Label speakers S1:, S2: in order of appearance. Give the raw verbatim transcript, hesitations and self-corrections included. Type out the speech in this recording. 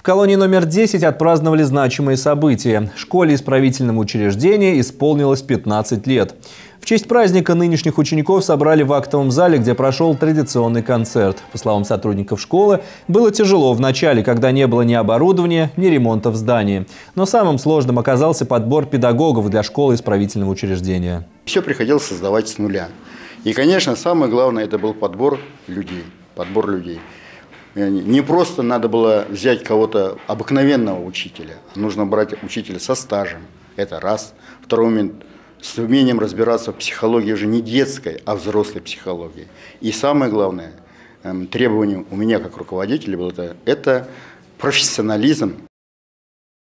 S1: В колонии номер десять отпраздновали значимые события. Школе-исправительному учреждению исполнилось пятнадцать лет. В честь праздника нынешних учеников собрали в актовом зале, где прошел традиционный концерт. По словам сотрудников школы, было тяжело в начале, когда не было ни оборудования, ни ремонта в здании. Но самым сложным оказался подбор педагогов для школы-исправительного учреждения.
S2: Все приходилось создавать с нуля. И, конечно, самое главное – это был подбор людей. Подбор людей. Не просто надо было взять кого-то обыкновенного учителя, нужно брать учителя со стажем. Это раз. Второй момент – с умением разбираться в психологии уже не детской, а взрослой психологии. И самое главное требование у меня как руководителя было это, это профессионализм.